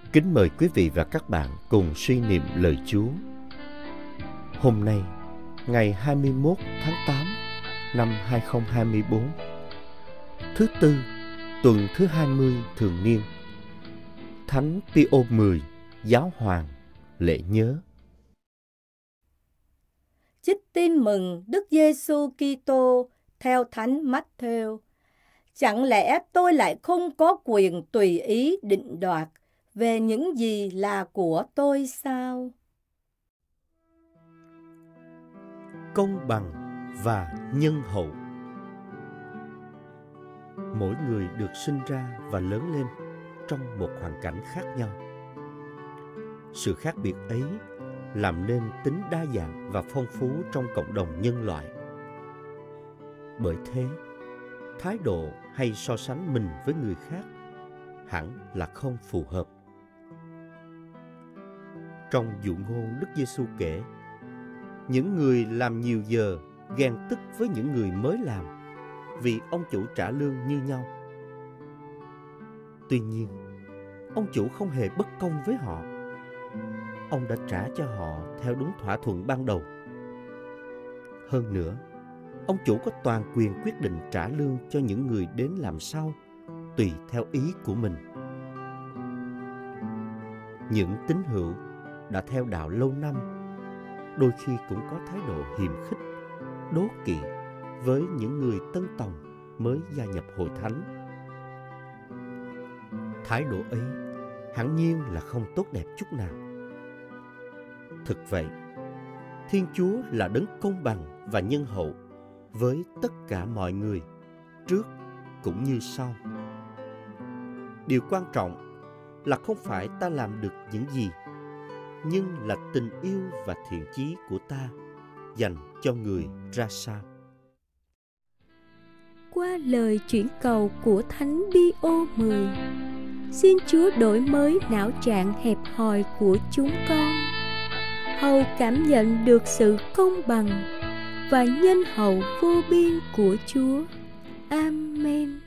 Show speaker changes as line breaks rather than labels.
Kính mời quý vị và các bạn cùng suy niệm lời Chúa. Hôm nay, ngày 21 tháng 8 năm 2024, thứ Tư, tuần thứ 20 thường niên, Thánh Pio 10, Giáo hoàng, lễ nhớ.
Trích tin mừng Đức Giêsu Kitô theo Thánh Mátthêu. Chẳng lẽ tôi lại không có quyền tùy ý định đoạt về những gì là của tôi sao?
Công bằng và nhân hậu. Mỗi người được sinh ra và lớn lên trong một hoàn cảnh khác nhau. Sự khác biệt ấy làm nên tính đa dạng và phong phú trong cộng đồng nhân loại. Bởi thế, thái độ hay so sánh mình với người khác hẳn là không phù hợp. Trong dụ ngôn Đức Giêsu kể, những người làm nhiều giờ ghen tức với những người mới làm vì ông chủ trả lương như nhau. Tuy nhiên, ông chủ không hề bất công với họ. Ông đã trả cho họ theo đúng thỏa thuận ban đầu. Hơn nữa, ông chủ có toàn quyền quyết định trả lương cho những người đến làm sau, tùy theo ý của mình. Những tín hữu đã theo đạo lâu năm, đôi khi cũng có thái độ hiềm khích, đố kỵ với những người tân tòng mới gia nhập hội thánh. Thái độ ấy hẳn nhiên là không tốt đẹp chút nào. Thực vậy, Thiên Chúa là đấng công bằng và nhân hậu với tất cả mọi người, trước cũng như sau. Điều quan trọng là không phải ta làm được những gì, nhưng là tình yêu và thiện chí của ta dành cho người ra sao.
Qua lời chuyển cầu của Thánh Pio 10, xin Chúa đổi mới não trạng hẹp hòi của chúng con, hầu cảm nhận được sự công bằng và nhân hậu vô biên của Chúa. Amen.